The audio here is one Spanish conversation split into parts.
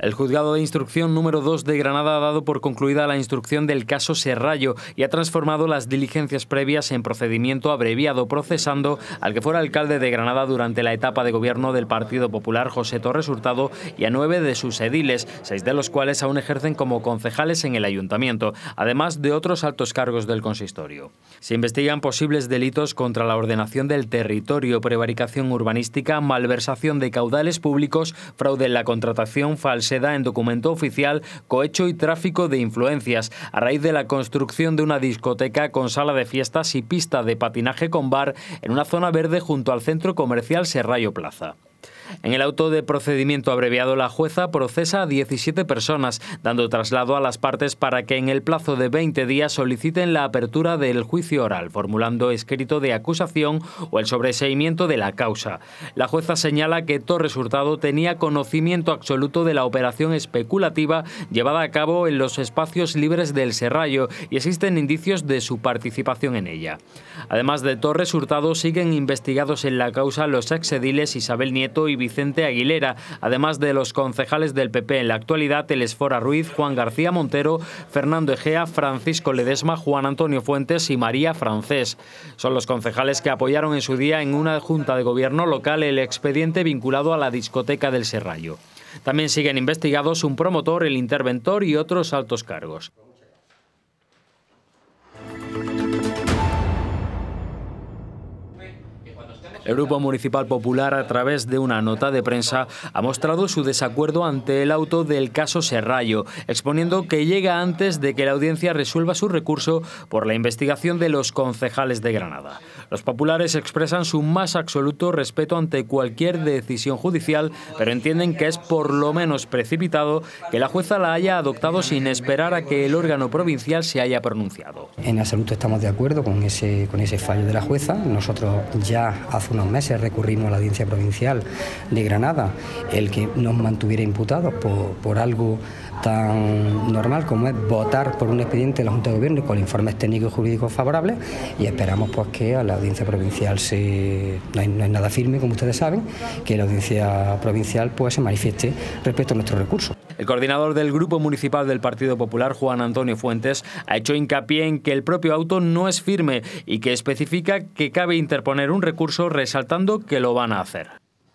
El Juzgado de Instrucción número 2 de Granada ha dado por concluida la instrucción del caso Serrallo y ha transformado las diligencias previas en procedimiento abreviado, procesando al que fuera alcalde de Granada durante la etapa de gobierno del Partido Popular, José Torres Hurtado, y a 9 de sus ediles, 6 de los cuales aún ejercen como concejales en el ayuntamiento, además de otros altos cargos del consistorio. Se investigan posibles delitos contra la ordenación del territorio, prevaricación urbanística, malversación de caudales públicos, fraude en la contratación, falsedad en documento oficial, cohecho y tráfico de influencias, a raíz de la construcción de una discoteca con sala de fiestas y pista de patinaje con bar en una zona verde junto al centro comercial Serrallo Plaza. En el auto de procedimiento abreviado, la jueza procesa a 17 personas, dando traslado a las partes para que en el plazo de 20 días soliciten la apertura del juicio oral, formulando escrito de acusación o el sobreseimiento de la causa. La jueza señala que Torres Hurtado tenía conocimiento absoluto de la operación especulativa llevada a cabo en los espacios libres del Serrallo y existen indicios de su participación en ella. Además de Torres Hurtado, siguen investigados en la causa los exediles Isabel Nieto y Vicente Aguilera, además de los concejales del PP en la actualidad, Telesfora Ruiz, Juan García Montero, Fernando Egea, Francisco Ledesma, Juan Antonio Fuentes y María Francés. Son los concejales que apoyaron en su día en una junta de gobierno local el expediente vinculado a la discoteca del Serrallo. También siguen investigados un promotor, el interventor y otros altos cargos. El Grupo Municipal Popular, a través de una nota de prensa, ha mostrado su desacuerdo ante el auto del caso Serrallo, exponiendo que llega antes de que la audiencia resuelva su recurso por la investigación de los concejales de Granada. Los populares expresan su más absoluto respeto ante cualquier decisión judicial, pero entienden que es por lo menos precipitado que la jueza la haya adoptado sin esperar a que el órgano provincial se haya pronunciado. En absoluto estamos de acuerdo con ese fallo de la jueza. Nosotros ya hace unos meses recurrimos a la Audiencia Provincial de Granada el que nos mantuviera imputados por algo tan normal como es votar por un expediente de la Junta de Gobierno con informes técnicos y jurídicos favorables, y esperamos pues que a la Audiencia Provincial no hay nada firme, como ustedes saben, que la Audiencia Provincial pues se manifieste respecto a nuestro recurso. El coordinador del Grupo Municipal del Partido Popular, Juan Antonio Fuentes, ha hecho hincapié en que el propio auto no es firme y que especifica que cabe interponer un recurso, resaltando que lo van a hacer.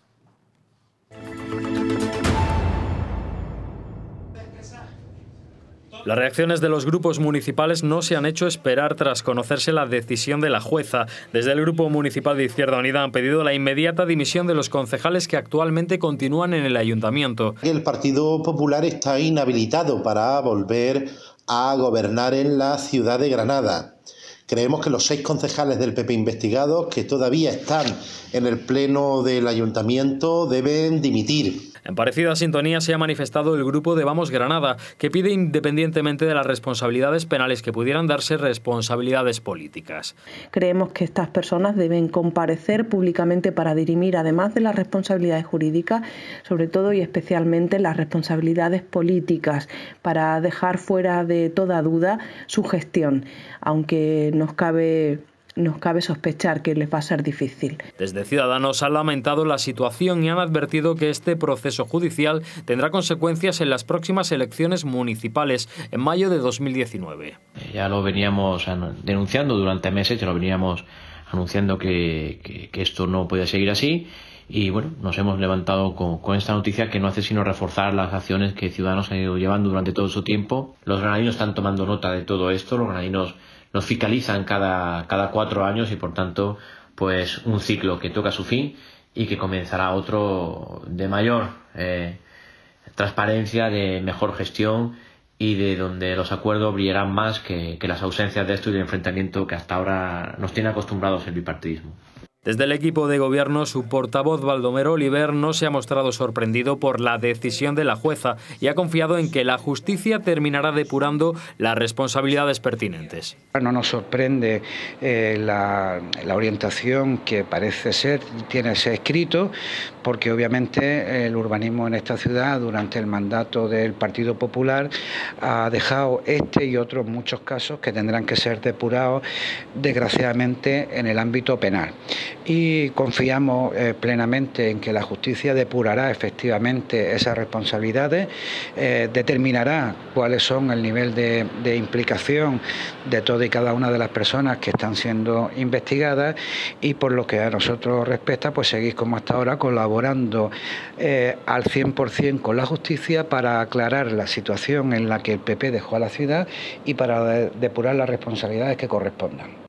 Las reacciones de los grupos municipales no se han hecho esperar tras conocerse la decisión de la jueza. Desde el Grupo Municipal de Izquierda Unida han pedido la inmediata dimisión de los concejales que actualmente continúan en el ayuntamiento. El Partido Popular está inhabilitado para volver a gobernar en la ciudad de Granada. Creemos que los 6 concejales del PP investigados, que todavía están en el pleno del ayuntamiento, deben dimitir. En parecida sintonía se ha manifestado el grupo de Vamos Granada, que pide, independientemente de las responsabilidades penales que pudieran darse, responsabilidades políticas. Creemos que estas personas deben comparecer públicamente para dirimir, además de las responsabilidades jurídicas, sobre todo y especialmente las responsabilidades políticas, para dejar fuera de toda duda su gestión, aunque nos cabe sospechar que les va a ser difícil. Desde Ciudadanos han lamentado la situación y han advertido que este proceso judicial tendrá consecuencias en las próximas elecciones municipales en mayo de 2019. Ya lo veníamos denunciando durante meses, ya lo veníamos anunciando que esto no podía seguir así. Y bueno, nos hemos levantado con esta noticia que no hace sino reforzar las acciones que Ciudadanos ha ido llevando durante todo su tiempo. Los granadinos están tomando nota de todo esto, los granadinos nos fiscalizan cada 4 años y por tanto pues un ciclo que toca su fin y que comenzará otro de mayor transparencia, de mejor gestión y de donde los acuerdos brillarán más que las ausencias de esto y del enfrentamiento que hasta ahora nos tiene acostumbrados el bipartidismo. Desde el equipo de gobierno, su portavoz Baldomero Oliver no se ha mostrado sorprendido por la decisión de la jueza y ha confiado en que la justicia terminará depurando las responsabilidades pertinentes. No nos sorprende la orientación que parece ser tiene ese escrito, porque obviamente el urbanismo en esta ciudad durante el mandato del Partido Popular ha dejado este y otros muchos casos que tendrán que ser depurados desgraciadamente en el ámbito penal. y confiamos plenamente en que la justicia depurará efectivamente esas responsabilidades, determinará cuáles son el nivel de implicación de todas y cada una de las personas que están siendo investigadas, y por lo que a nosotros respecta, pues seguir como hasta ahora colaborando al 100% con la justicia para aclarar la situación en la que el PP dejó a la ciudad y para depurar las responsabilidades que correspondan.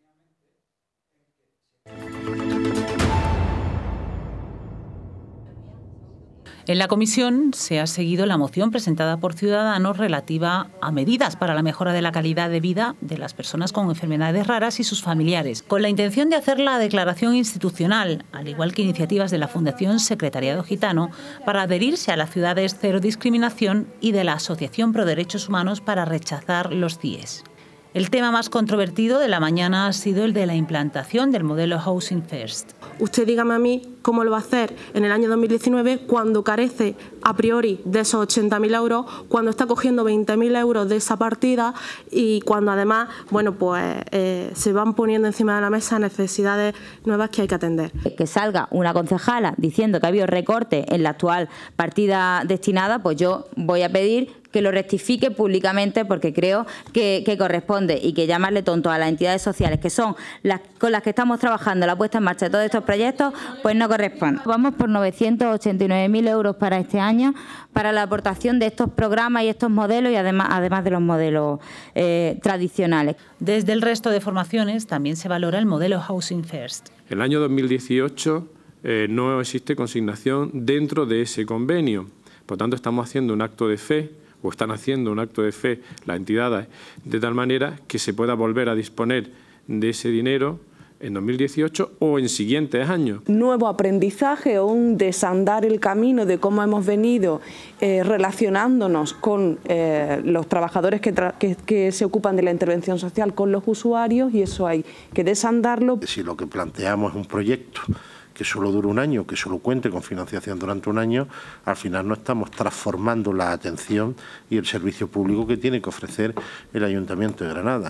En la comisión se ha seguido la moción presentada por Ciudadanos relativa a medidas para la mejora de la calidad de vida de las personas con enfermedades raras y sus familiares, con la intención de hacer la declaración institucional, al igual que iniciativas de la Fundación Secretariado Gitano, para adherirse a las ciudades cero discriminación y de la Asociación Pro Derechos Humanos para rechazar los CIES. El tema más controvertido de la mañana ha sido el de la implantación del modelo Housing First. Usted dígame a mí cómo lo va a hacer en el año 2019 cuando carece a priori de esos 80.000 euros, cuando está cogiendo 20.000 euros de esa partida y cuando además, bueno, pues se van poniendo encima de la mesa necesidades nuevas que hay que atender. Que salga una concejala diciendo que ha habido recorte en la actual partida destinada, pues yo voy a pedir que lo rectifique públicamente, porque creo que corresponde, y que llamarle tonto a las entidades sociales, que son las con las que estamos trabajando la puesta en marcha de todos estos proyectos, pues no corresponde. Vamos por 989.000 euros para este año para la aportación de estos programas y estos modelos, y además de los modelos tradicionales. Desde el resto de formaciones también se valora el modelo Housing First. El año 2018 no existe consignación dentro de ese convenio. Por tanto, estamos haciendo un acto de fe, o están haciendo un acto de fe las entidades, de tal manera que se pueda volver a disponer de ese dinero en 2018 o en siguientes años. Nuevo aprendizaje o un desandar el camino de cómo hemos venido relacionándonos con los trabajadores que se ocupan de la intervención social con los usuarios, y eso hay que desandarlo. Si lo que planteamos es un proyecto que solo dure un año, que solo cuente con financiación durante un año, al final no estamos transformando la atención y el servicio público que tiene que ofrecer el Ayuntamiento de Granada.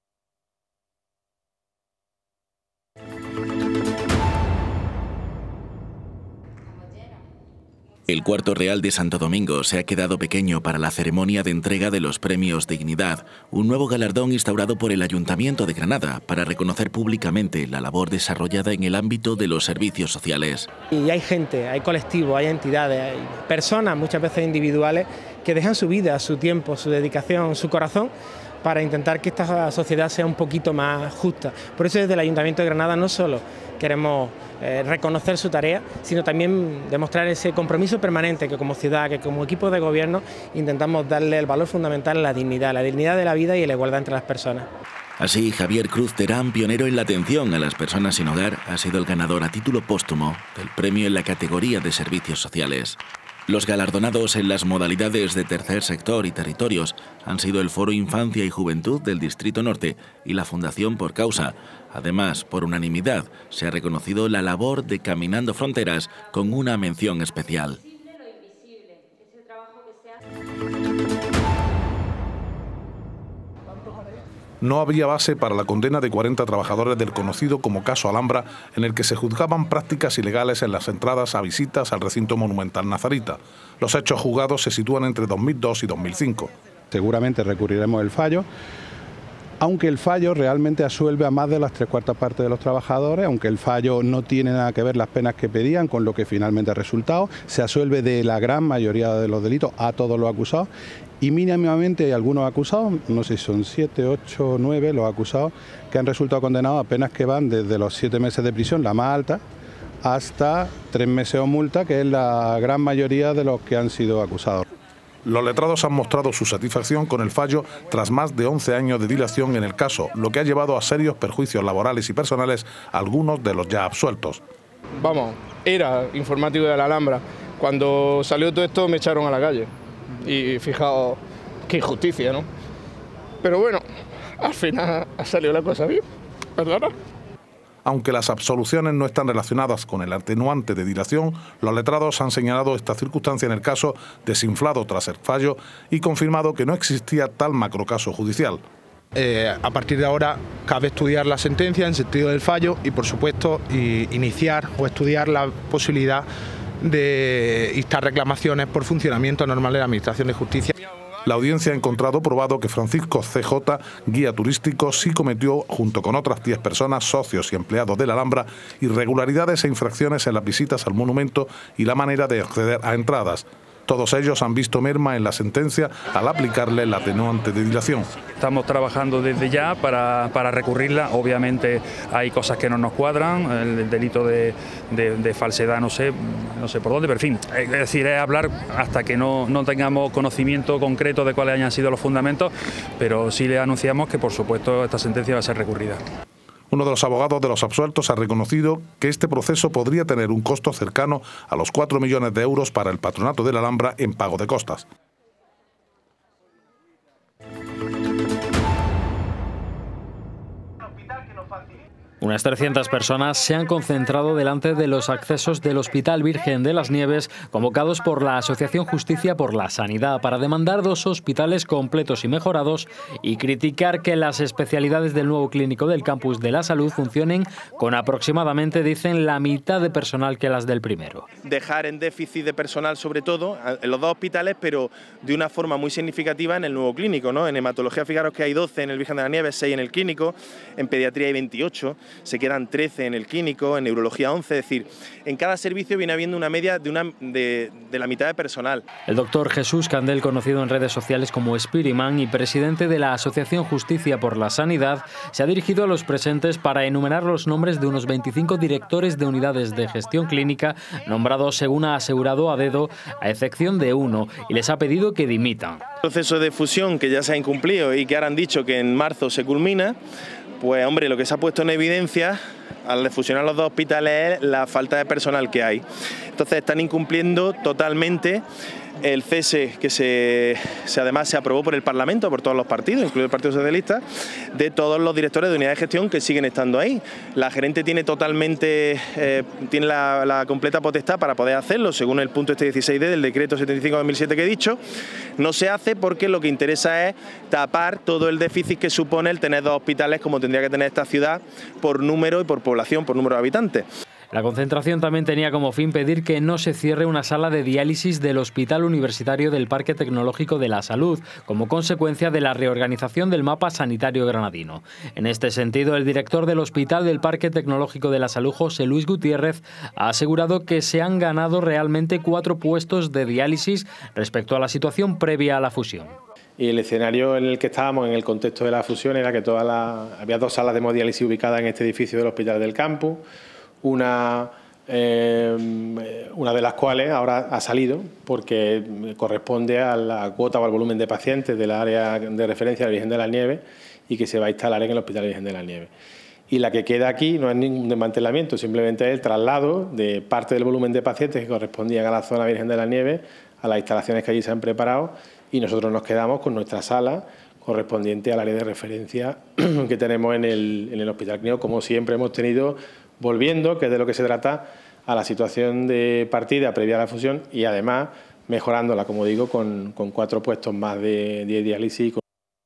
El Cuarto Real de Santo Domingo se ha quedado pequeño para la ceremonia de entrega de los premios Dignidad, un nuevo galardón instaurado por el Ayuntamiento de Granada para reconocer públicamente la labor desarrollada en el ámbito de los servicios sociales. Y hay gente, hay colectivos, hay entidades, hay personas, muchas veces individuales, que dejan su vida, su tiempo, su dedicación, su corazón, para intentar que esta sociedad sea un poquito más justa. Por eso desde el Ayuntamiento de Granada no solo queremos reconocer su tarea, sino también demostrar ese compromiso permanente que como ciudad, que como equipo de gobierno intentamos darle el valor fundamental a la dignidad de la vida y la igualdad entre las personas. Así, Javier Cruz Terán, pionero en la atención a las personas sin hogar, ha sido el ganador a título póstumo del premio en la categoría de servicios sociales. Los galardonados en las modalidades de tercer sector y territorios han sido el Foro Infancia y Juventud del Distrito Norte y la Fundación Por Causa. Además, por unanimidad, se ha reconocido la labor de Caminando Fronteras con una mención especial. No había base para la condena de 40 trabajadores del conocido como caso Alhambra, en el que se juzgaban prácticas ilegales en las entradas a visitas al recinto monumental nazarita. Los hechos juzgados se sitúan entre 2002 y 2005. Seguramente recurriremos el fallo, aunque el fallo realmente absuelve a más de las 3/4 partes de los trabajadores, aunque el fallo no tiene nada que ver las penas que pedían con lo que finalmente ha resultado, se absuelve de la gran mayoría de los delitos a todos los acusados, y mínimamente hay algunos acusados, no sé si son 7, 8, 9 los acusados, que han resultado condenados a penas que van desde los 7 meses de prisión, la más alta, hasta 3 meses o multa, que es la gran mayoría de los que han sido acusados. Los letrados han mostrado su satisfacción con el fallo tras más de 11 años de dilación en el caso, lo que ha llevado a serios perjuicios laborales y personales a algunos de los ya absueltos. Vamos, era informático de la Alhambra. Cuando salió todo esto me echaron a la calle. Y fijaos, qué injusticia, ¿no? Pero bueno, al final ha salido la cosa bien, ¿verdad? Aunque las absoluciones no están relacionadas con el atenuante de dilación, los letrados han señalado esta circunstancia en el caso desinflado tras el fallo y confirmado que no existía tal macrocaso judicial. A partir de ahora cabe estudiar la sentencia en sentido del fallo y, por supuesto, iniciar o estudiar la posibilidad de instar reclamaciones por funcionamiento normal de la Administración de Justicia. La audiencia ha encontrado probado que Francisco CJ, guía turístico, sí cometió, junto con otras 10 personas, socios y empleados de la Alhambra, irregularidades e infracciones en las visitas al monumento y la manera de acceder a entradas. Todos ellos han visto merma en la sentencia al aplicarle la atenuante de dilación. Estamos trabajando desde ya para recurrirla. Obviamente hay cosas que no nos cuadran, el delito de falsedad no sé por dónde, pero en fin, es decir, es hablar hasta que no tengamos conocimiento concreto de cuáles hayan sido los fundamentos, pero sí le anunciamos que por supuesto esta sentencia va a ser recurrida. Uno de los abogados de los absueltos ha reconocido que este proceso podría tener un costo cercano a los 4 millones de euros para el Patronato de la Alhambra en pago de costas. Unas 300 personas se han concentrado delante de los accesos del Hospital Virgen de las Nieves, convocados por la Asociación Justicia por la Sanidad, para demandar 2 hospitales completos y mejorados y criticar que las especialidades del nuevo clínico del Campus de la Salud funcionen con aproximadamente, dicen, la mitad de personal que las del primero. Dejar en déficit de personal, sobre todo, en los 2 hospitales, pero de una forma muy significativa en el nuevo clínico, ¿no? En hematología, fijaros que hay 12 en el Virgen de las Nieves, 6 en el clínico, en pediatría hay 28, se quedan 13 en el clínico, en neurología 11, es decir, en cada servicio viene habiendo una media de la mitad de personal. El doctor Jesús Candel, conocido en redes sociales como Spiriman y presidente de la Asociación Justicia por la Sanidad, se ha dirigido a los presentes para enumerar los nombres de unos 25 directores de unidades de gestión clínica nombrados, según ha asegurado, a dedo, a excepción de uno, y les ha pedido que dimitan. El proceso de fusión que ya se ha incumplido y que ahora han dicho que en marzo se culmina, pues hombre, lo que se ha puesto en evidencia al fusionar los 2 hospitales es la falta de personal que hay. Entonces están incumpliendo totalmente el cese que además se aprobó por el Parlamento, por todos los partidos, incluido el Partido Socialista, de todos los directores de unidades de gestión que siguen estando ahí. La gerente tiene tiene la completa potestad para poder hacerlo, según el punto 16D del decreto 75/2007 que he dicho. No se hace porque lo que interesa es tapar todo el déficit que supone el tener 2 hospitales como tendría que tener esta ciudad por número y por población, por número de habitantes. La concentración también tenía como fin pedir que no se cierre una sala de diálisis del Hospital Universitario del Parque Tecnológico de la Salud, como consecuencia de la reorganización del mapa sanitario granadino. En este sentido, el director del Hospital del Parque Tecnológico de la Salud, José Luis Gutiérrez, ha asegurado que se han ganado realmente 4 puestos de diálisis respecto a la situación previa a la fusión. Y el escenario en el que estábamos en el contexto de la fusión era que había 2 salas de hemodiálisis ubicadas en este edificio del Hospital del Campus, una de las cuales ahora ha salido porque corresponde a la cuota o al volumen de pacientes del área de referencia de la Virgen de las Nieves y que se va a instalar en el Hospital Virgen de las Nieves. Y la que queda aquí no es ningún desmantelamiento, simplemente es el traslado de parte del volumen de pacientes que correspondían a la zona Virgen de las Nieves a las instalaciones que allí se han preparado, y nosotros nos quedamos con nuestra sala correspondiente al área de referencia que tenemos en el Hospital Clínico, como siempre hemos tenido, volviendo, que es de lo que se trata, a la situación de partida previa a la fusión y además mejorándola, como digo, con 4 puestos más de diálisis.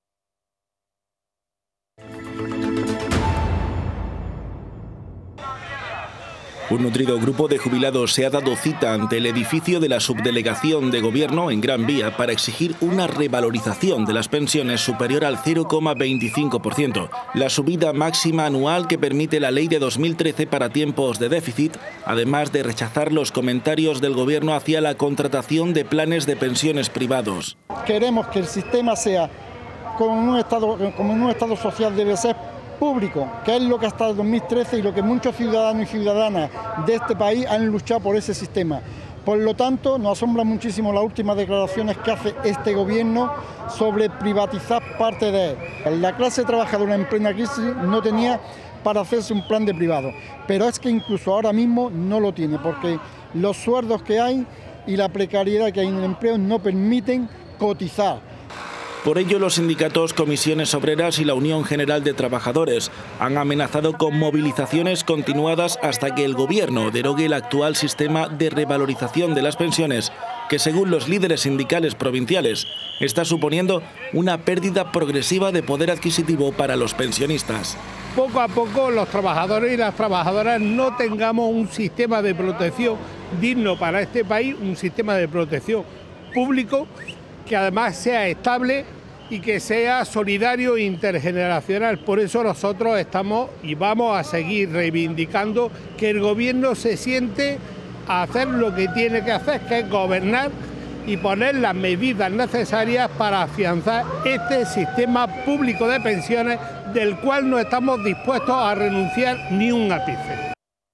Un nutrido grupo de jubilados se ha dado cita ante el edificio de la Subdelegación de Gobierno en Gran Vía para exigir una revalorización de las pensiones superior al 0,25%, la subida máxima anual que permite la ley de 2013 para tiempos de déficit, además de rechazar los comentarios del Gobierno hacia la contratación de planes de pensiones privados. Queremos que el sistema sea como en un estado social debe ser, público, que es lo que hasta el 2013 y lo que muchos ciudadanos y ciudadanas de este país han luchado por ese sistema. Por lo tanto, nos asombra muchísimo las últimas declaraciones que hace este gobierno sobre privatizar parte de él. La clase trabajadora en plena crisis no tenía para hacerse un plan de privado, pero es que incluso ahora mismo no lo tiene, porque los sueldos que hay y la precariedad que hay en el empleo no permiten cotizar. Por ello, los sindicatos Comisiones Obreras y la Unión General de Trabajadores han amenazado con movilizaciones continuadas hasta que el Gobierno derogue el actual sistema de revalorización de las pensiones que según los líderes sindicales provinciales está suponiendo una pérdida progresiva de poder adquisitivo para los pensionistas. Poco a poco los trabajadores y las trabajadoras no tengamos un sistema de protección digno para este país, un sistema de protección público que además sea estable y que sea solidario e intergeneracional. Por eso nosotros estamos y vamos a seguir reivindicando que el gobierno se siente a hacer lo que tiene que hacer, que es gobernar y poner las medidas necesarias para afianzar este sistema público de pensiones del cual no estamos dispuestos a renunciar ni un ápice.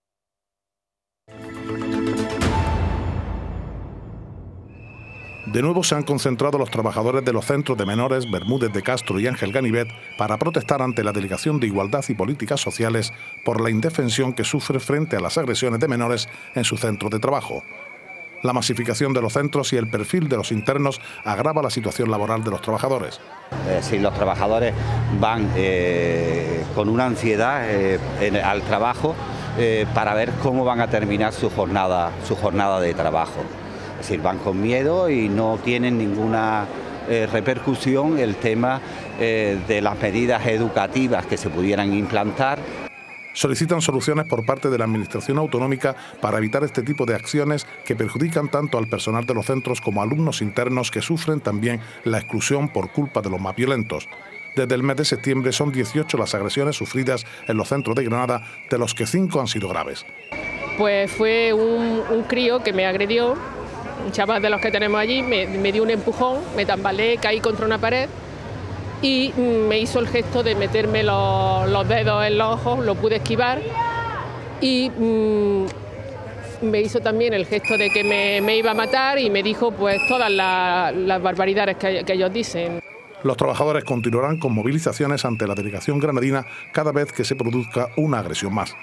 De nuevo se han concentrado los trabajadores de los centros de menores Bermúdez de Castro y Ángel Ganivet para protestar ante la Delegación de Igualdad y Políticas Sociales por la indefensión que sufre frente a las agresiones de menores en su centro de trabajo. La masificación de los centros y el perfil de los internos agrava la situación laboral de los trabajadores. Si los trabajadores van con una ansiedad al trabajo para ver cómo van a terminar su jornada de trabajo. Es decir, van con miedo y no tienen ninguna repercusión el tema de las medidas educativas que se pudieran implantar. Solicitan soluciones por parte de la Administración autonómica para evitar este tipo de acciones que perjudican tanto al personal de los centros como a alumnos internos que sufren también la exclusión por culpa de los más violentos. Desde el mes de septiembre son 18 las agresiones sufridas en los centros de Granada, de los que 5 han sido graves. Pues fue un crío que me agredió, un chaval de los que tenemos allí, me dio un empujón, me tambaleé, caí contra una pared y me hizo el gesto de meterme los dedos en los ojos, lo pude esquivar y me hizo también el gesto de que me iba a matar y me dijo pues todas las barbaridades que ellos dicen. Los trabajadores continuarán con movilizaciones ante la delegación granadina cada vez que se produzca una agresión más.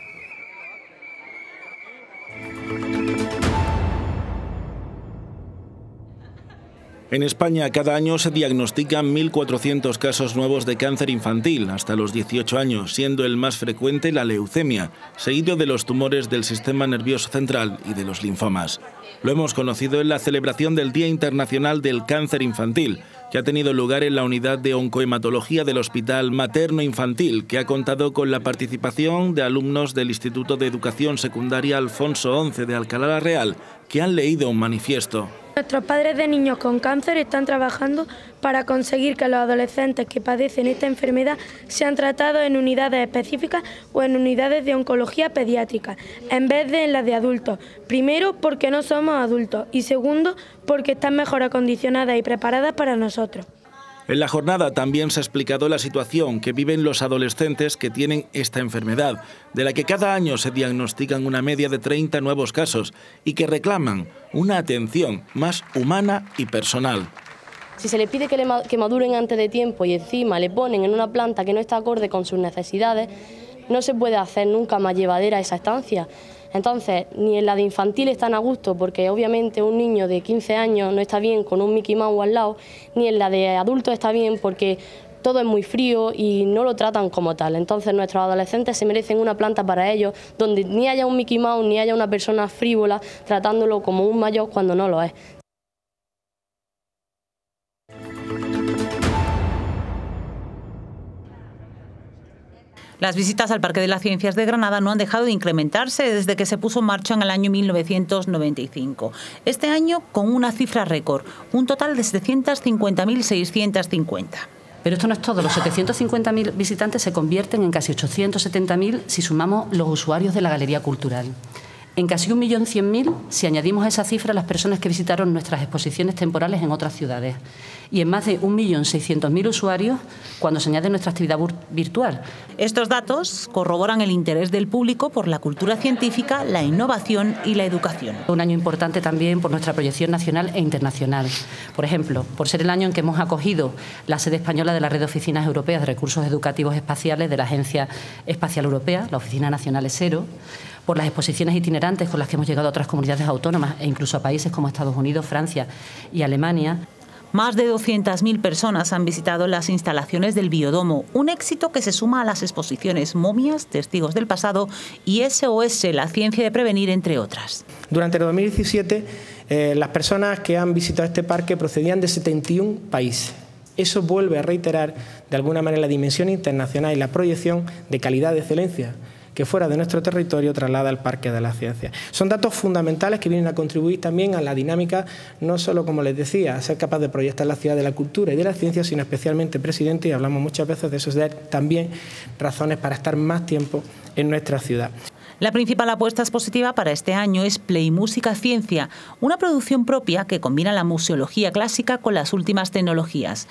En España cada año se diagnostican 1.400 casos nuevos de cáncer infantil hasta los 18 años, siendo el más frecuente la leucemia, seguido de los tumores del sistema nervioso central y de los linfomas. Lo hemos conocido en la celebración del Día Internacional del Cáncer Infantil, que ha tenido lugar en la unidad de oncohematología del Hospital Materno Infantil, que ha contado con la participación de alumnos del Instituto de Educación Secundaria Alfonso XI de Alcalá la Real, que han leído un manifiesto. Nuestros padres de niños con cáncer están trabajando para conseguir que los adolescentes que padecen esta enfermedad sean tratados en unidades específicas o en unidades de oncología pediátrica, en vez de en las de adultos. Primero, porque no somos adultos y segundo, porque están mejor acondicionadas y preparadas para nosotros. En la jornada también se ha explicado la situación que viven los adolescentes que tienen esta enfermedad, de la que cada año se diagnostican una media de 30 nuevos casos y que reclaman una atención más humana y personal. Si se les pide que maduren antes de tiempo y encima le ponen en una planta que no está acorde con sus necesidades, no se puede hacer nunca más llevadera esa estancia. Entonces, ni en la de infantil están a gusto, porque obviamente un niño de 15 años no está bien con un Mickey Mouse al lado, ni en la de adultos está bien porque todo es muy frío y no lo tratan como tal. Entonces nuestros adolescentes se merecen una planta para ellos, donde ni haya un Mickey Mouse ni haya una persona frívola tratándolo como un mayor cuando no lo es. Las visitas al Parque de las Ciencias de Granada no han dejado de incrementarse desde que se puso en marcha en el año 1995. Este año con una cifra récord, un total de 750.650. Pero esto no es todo, los 750.000 visitantes se convierten en casi 870.000 si sumamos los usuarios de la Galería Cultural. En casi 1.100.000 si añadimos a esa cifra las personas que visitaron nuestras exposiciones temporales en otras ciudades. Y en más de 1.600.000 usuarios cuando se añade nuestra actividad virtual. Estos datos corroboran el interés del público por la cultura científica, la innovación y la educación. Un año importante también por nuestra proyección nacional e internacional. Por ejemplo, por ser el año en que hemos acogido la sede española de la Red de Oficinas Europeas de Recursos Educativos Espaciales de la Agencia Espacial Europea, la Oficina Nacional ESERO, por las exposiciones itinerantes con las que hemos llegado a otras comunidades autónomas e incluso a países como Estados Unidos, Francia y Alemania. Más de 200.000 personas han visitado las instalaciones del Biodomo, un éxito que se suma a las exposiciones Momias, Testigos del Pasado y SOS, la ciencia de prevenir, entre otras. Durante el 2017 Las personas que han visitado este parque procedían de 71 países. Eso vuelve a reiterar de alguna manera la dimensión internacional y la proyección de calidad de excelencia que fuera de nuestro territorio traslada al Parque de la Ciencia. Son datos fundamentales que vienen a contribuir también a la dinámica, no solo, como les decía, a ser capaz de proyectar la ciudad de la cultura y de la ciencia, sino especialmente, presidente, y hablamos muchas veces de eso, de también razones para estar más tiempo en nuestra ciudad. La principal apuesta expositiva para este año es Play Música Ciencia, una producción propia que combina la museología clásica con las últimas tecnologías.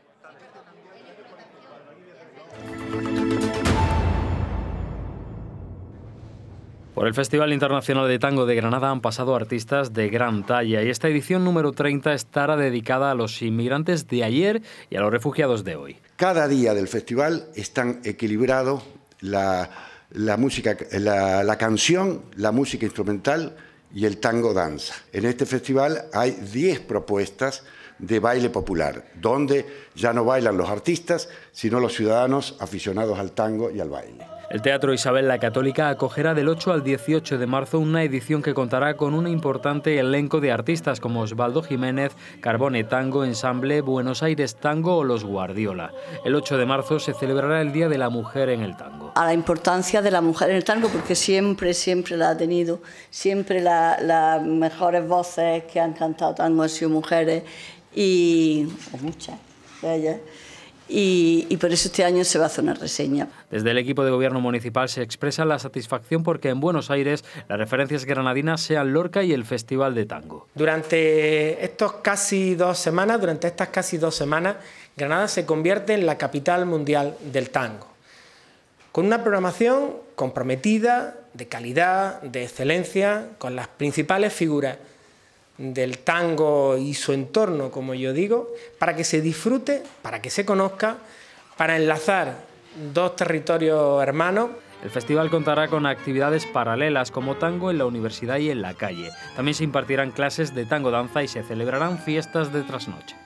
Por el Festival Internacional de Tango de Granada han pasado artistas de gran talla y esta edición número 30 estará dedicada a los inmigrantes de ayer y a los refugiados de hoy. Cada día del festival están equilibrados la música, la canción, la música instrumental y el tango danza. En este festival hay 10 propuestas de baile popular, donde ya no bailan los artistas, sino los ciudadanos aficionados al tango y al baile. El Teatro Isabel la Católica acogerá del 8 al 18 de marzo una edición que contará con un importante elenco de artistas como Osvaldo Jiménez, Carbone Tango, Ensamble, Buenos Aires Tango o Los Guardiola. El 8 de marzo se celebrará el Día de la Mujer en el Tango. A la importancia de la mujer en el tango, porque siempre la ha tenido, siempre las mejores voces que han cantado tango han sido mujeres, o muchas de ellas. Y por eso este año se va a hacer una reseña. Desde el equipo de gobierno municipal se expresa la satisfacción porque en Buenos Aires las referencias granadinas sean Lorca y el Festival de Tango. Durante estas casi 2 semanas, Granada se convierte en la capital mundial del tango, con una programación comprometida, de calidad, de excelencia, con las principales figuras del tango y su entorno, como yo digo, para que se disfrute, para que se conozca, para enlazar 2 territorios hermanos. El festival contará con actividades paralelas como tango en la universidad y en la calle. También se impartirán clases de tango danza y se celebrarán fiestas de trasnoche.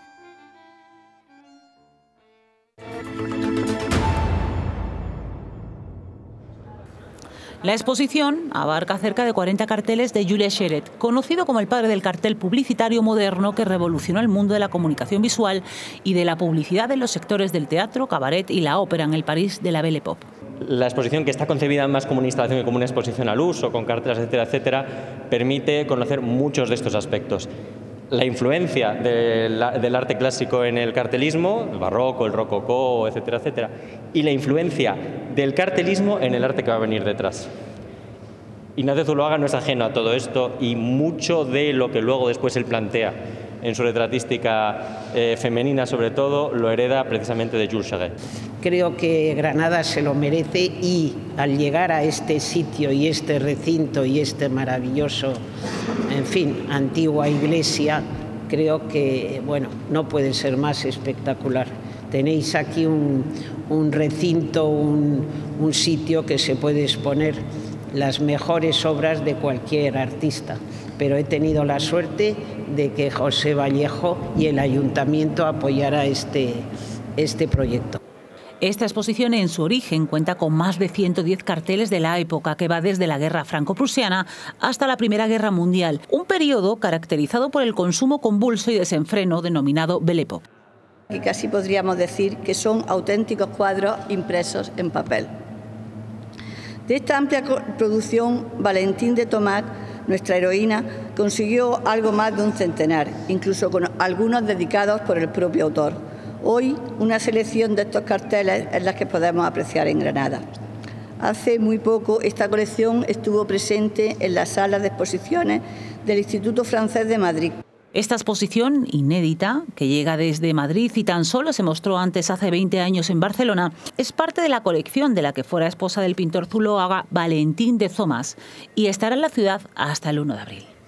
La exposición abarca cerca de 40 carteles de Jules Cheret, conocido como el padre del cartel publicitario moderno que revolucionó el mundo de la comunicación visual y de la publicidad en los sectores del teatro, cabaret y la ópera en el París de la Belle Époque. La exposición, que está concebida más como una instalación que como una exposición al uso, con carteles, etcétera, etcétera, permite conocer muchos de estos aspectos. La influencia del arte clásico en el cartelismo, el barroco, el rococó, etcétera, etcétera, y la influencia del cartelismo en el arte que va a venir detrás. Ignacio Zuloaga no es ajeno a todo esto y mucho de lo que luego después él plantea en su retratística femenina, sobre todo, lo hereda precisamente de Jules Cheret. Creo que Granada se lo merece y al llegar a este sitio y este recinto y este maravilloso, en fin, antigua iglesia, creo que, bueno, no puede ser más espectacular. Tenéis aquí un recinto, un sitio que se puede exponer las mejores obras de cualquier artista. Pero he tenido la suerte de que José Vallejo y el Ayuntamiento apoyara este proyecto. Esta exposición en su origen cuenta con más de 110 carteles de la época que va desde la Guerra Franco-Prusiana hasta la Primera Guerra Mundial, un periodo caracterizado por el consumo convulso y desenfreno denominado Belle Époque. Y casi podríamos decir que son auténticos cuadros impresos en papel. De esta amplia producción, Valentín de Tomac, nuestra heroína, consiguió algo más de un centenar, incluso con algunos dedicados por el propio autor. Hoy, una selección de estos carteles es la que podemos apreciar en Granada. Hace muy poco, esta colección estuvo presente en las salas de exposiciones del Instituto Francés de Madrid. Esta exposición inédita, que llega desde Madrid y tan solo se mostró antes hace 20 años en Barcelona, es parte de la colección de la que fuera esposa del pintor Zuloaga, Valentín de Thomas, y estará en la ciudad hasta el 1 de abril.